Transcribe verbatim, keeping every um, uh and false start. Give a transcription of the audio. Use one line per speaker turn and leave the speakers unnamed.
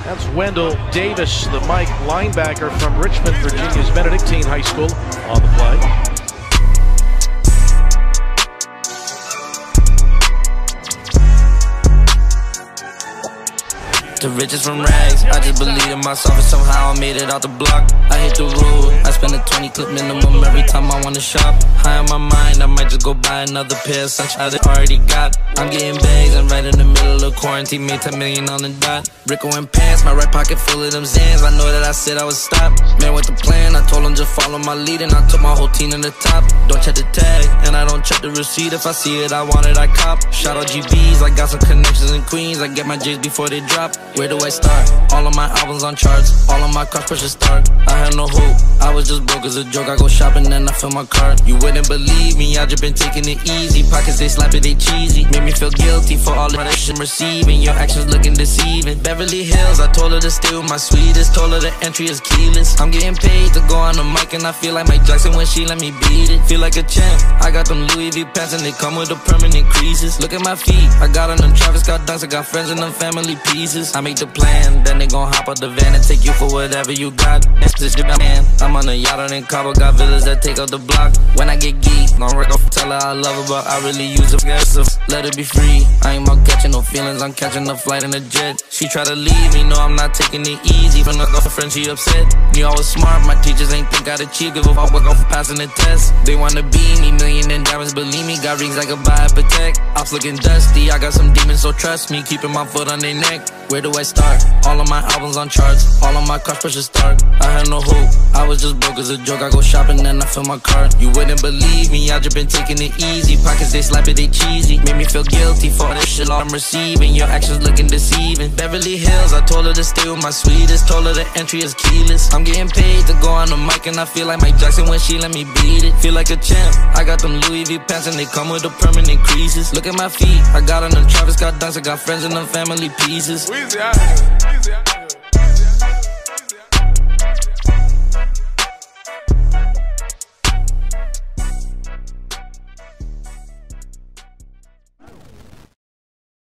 That's Wendell Davis, the Mike linebacker from Richmond, Virginia's Benedictine High School, on the play.
The riches from rags, I just believe in myself and somehow I made it out the block. I hit the road, I spend a twenty clip minimum every time I wanna shop. High on my mind, I might just go buy another pair of sunshine I already got. I'm getting bags, I'm right in the middle of quarantine, made ten million on the dot. Rico and pants, my right pocket full of them Zans, I know that I said I would stop. Man with the plan, I told him just follow my lead and I took my whole team in the top. Don't check the tag, and I don't check the receipt, if I see it I want it I cop. Shout out G Bs, I got some connections in Queens, I get my J's before they drop. Where do I start? All of my albums on charts, all of my cars push a start. I had no hope, I was just broke as a joke. I go shopping and I fill my cart. You wouldn't believe me, I just been taking it easy. Pockets they slapping, they cheesy. Made me feel guilty for all that shit I'm receiving. Your actions looking deceiving. Beverly Hills, I told her to stay with my sweetest. Told her the entry is keyless. I'm getting paid to go on the mic and I feel like Mike Jackson when she let me beat it. Feel like a champ, I got them Louis V pants and they come with the permanent creases. Look at my feet, I got on them Travis Scott dunks. I got friends in them family pieces. I make the plan, then they gon' hop out the van and take you for whatever you got. It's just your man. I'm on a yacht out in Cabo, got villas that take out the block. When I get geeked, don't work off, tell her I love her, but I really use it. So let her be free. I ain't about catching no feelings, I'm catching a flight in a jet. She try to leave me, no, I'm not taking it easy. From the girlfriend, she upset. Knew I was smart, my teachers ain't think I'd achieve. Give a fuck, work off for passing the test. They wanna be me, million in diamonds, believe me. Got rings I could buy a Patek. Ops looking dusty, I got some demons, so trust me. Keeping my foot on their neck. Where do I start? All of my albums on charts, all of my cars push a start. I had no hope, I was just broke as a joke. I go shopping and I fill my cart. You wouldn't believe me, I just been taking it easy. Pockets they slap it, they cheesy. Made me feel guilty for all this shit I'm receiving. Your actions looking deceiving. Beverly Hills, I told her to stay with my sweetest. Told her the entry is keyless. I'm getting paid to go on the mic and I feel like Mike Jackson when she let me beat it. Feel like a champ, I got them Louis V pants and they come with the permanent creases. Look at my feet, I got on them Travis Scott dunks. I got friends in them family pieces.